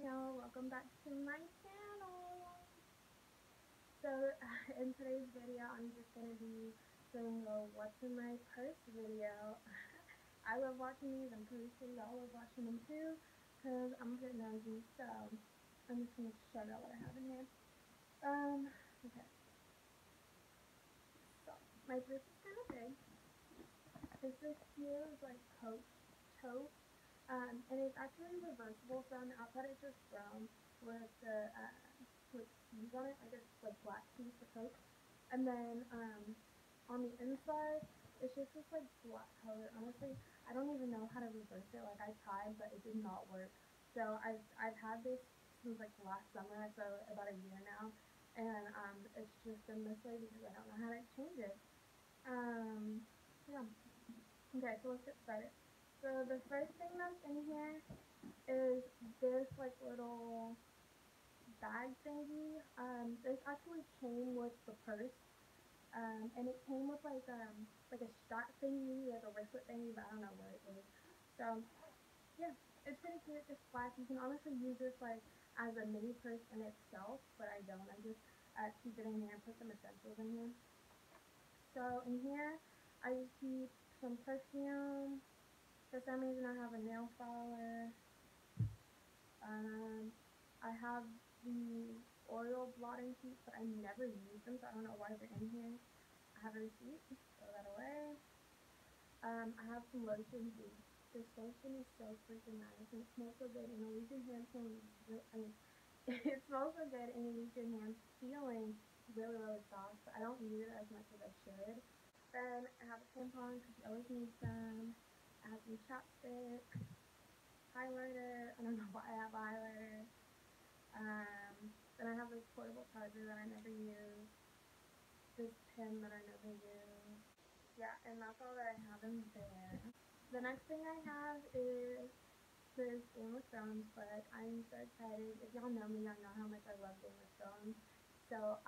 y'all, welcome back to my channel. So in today's video I'm just going to be doing a what's in my purse video. I love watching these, I'm pretty sure y'all love watching them too, because I'm a bit nosy, so I'm just going to show y'all what I have in here. Okay, so my purse is kind of big. This here is like Coach tote. And it's actually reversible, so on the outside it's just brown with the with C's on it, I guess like black C's for Coke. And then on the inside it's just this like black color. Honestly, I don't even know how to reverse it. Like I tried, but it did not work. So I've had this since like last summer, so about a year now, and it's just been this way because I don't know how to change it. Yeah. Okay, so let's get started. So the first thing that's in here is this like little bag thingy. This actually came with the purse. And it came with like a strap thingy, like a wristlet thingy, but I don't know where it is. So yeah, it's pretty cute, just black. You can honestly use this like as a mini purse in itself, but I don't. I just keep it in here and put some essentials in here. So in here, I just keep some perfume. For some reason, I have a nail filer. I have the oil blotting sheets, but I never use them, so I don't know why they're in here. I have a receipt. Throw that away. I have some lotion. This lotion is so freaking nice, and it smells so good, and it leaves your hands feeling. It smells so good, and it leaves your hands feeling really, really soft. But I don't use it as much as I should. Then I have a tampon because you always need some. I have some chapstick, highlighter. I don't know why I have a highlighter. Then I have this portable charger that I never use. This pen that I never use. Yeah, and that's all that I have in there. The next thing I have is this Game of Thrones book. I'm so excited. If y'all know me, y'all know how much I love Game of Thrones. So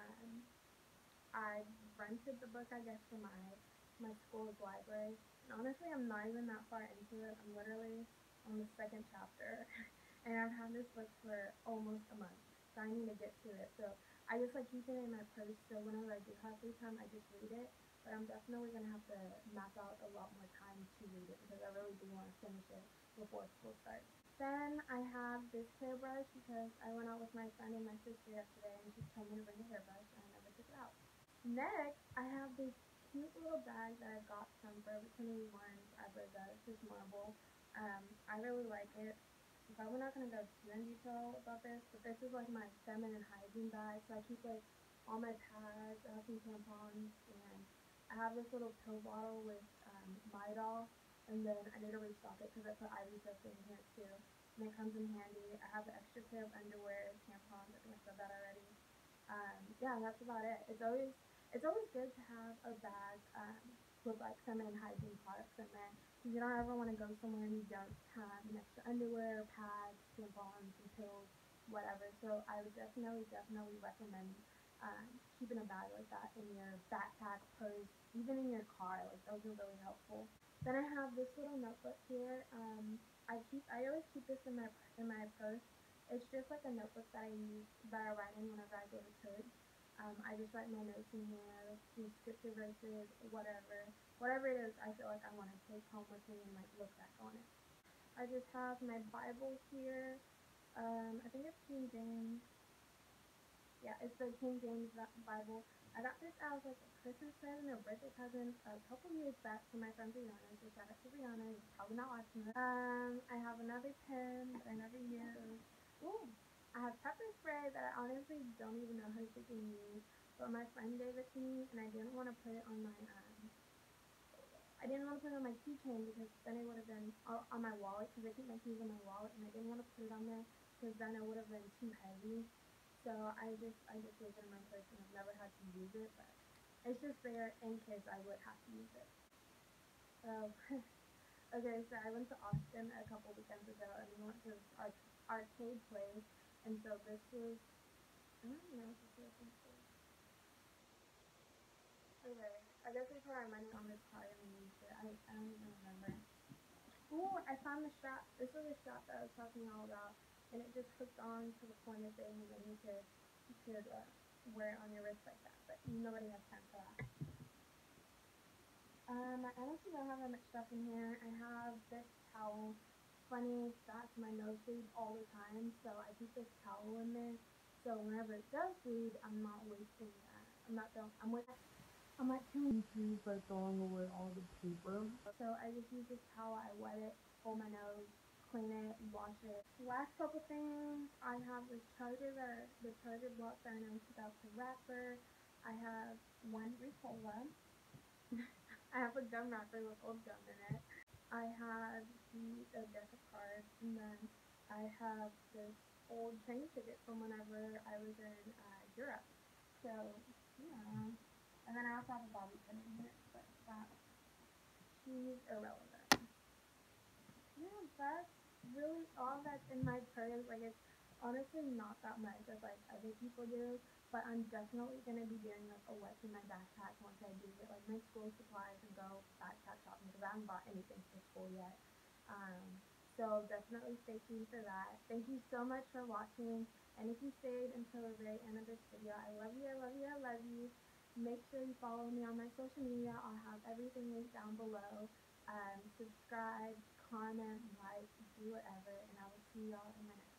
I rented the book, I guess, from my school's library. And honestly, I'm not even that far into it. I'm literally on the second chapter, and I've had this book for almost a month. So I need to get to it. So I just like keep it in my purse. So whenever I do have free time, I just read it. But I'm definitely gonna have to map out a lot more time to read it because I really do want to finish it before school starts. Then I have this hairbrush because I went out with my friend and my sister yesterday, and she told me to bring a hairbrush, and I never took it out. Next, I have this cute little bag that I got from Forever 21's Iberga. It's this marble. I really like it. I'm probably not going to go too in detail about this, but this is like my feminine hygiene bag. So I keep like all my pads, I have some tampons, and I have this little pill bottle with Midol. And then I need to restock it because I put ibuprofen in here too. And it comes in handy. I have an extra pair of underwear, tampons. I think I said that already. Yeah, that's about it. It's always good to have a bag with like feminine hygiene products in there. You don't ever want to go somewhere and you don't have an extra underwear, pads, tampons, and pills, whatever. So I would definitely recommend keeping a bag like that in your backpack, purse, even in your car. Like those are really helpful. Then I have this little notebook here. I always keep this in my purse. It's just like a notebook that I write in whenever I go to church. I just write my notes in here, some scripture verses, whatever it is I feel like I want to take home with me and like look back on it. I just have my Bible here. I think it's King James. Yeah, it's the King James Bible. I got this as like a Christmas present or birthday present a couple years back from my friend Brianna. So shout out to Brianna. You're probably not watching this. I have another pen that I never use. Ooh, I have pepper spray that I honestly don't even know how to freaking use. But my friend gave it to me, and I didn't want to put it on my keychain because then it would have been on my wallet because I keep my keys in my wallet, and I didn't want to put it on there because then it would have been too heavy. So I just leave it in my purse, and I've never had to use it, but it's just there in case I would have to use it. So okay, so I went to Austin a couple weekends ago, and we went to this arcade place, and so this was I don't even know what this was. Okay, I guess we put our money on this card and we used it. I don't even remember. Ooh, I found the strap. This was the strap that I was talking all about. and it just hooks on to the pointed thing, and then you could wear it on your wrist like that. But nobody has time for that. I honestly don't have that much stuff in here. I have this towel. Funny, that's my nose bleed all the time, so I keep this towel in there. So whenever it does bleed, I'm not wasting that. I'm not throwing. I'm like killing trees by throwing away all the paper. So I just use this towel. I wet it, hold my nose, clean it, wash it. Last couple things, I have this charger the charger block that I know took out the wrapper. I have one Ricola. I have a gum wrapper with old gum in it. I have a deck of cards, and then I have this old train ticket from whenever I was in Europe. So yeah, and then I also have a bobby pin in here, but that she's irrelevant. Yeah, that's really all that's in my purse. Like it's honestly not that much as like other people do, but I'm definitely gonna be doing like a what's in my backpack once I do get like my school supplies and go backpack shopping because I haven't bought anything for school yet. Um, so definitely stay tuned for that. Thank you so much for watching, and if you stayed until the very end of this video, I love you, I love you, I love you. Make sure you follow me on my social media. I'll have everything linked down below. Subscribe, comment, like, do whatever, and I will see y'all in my next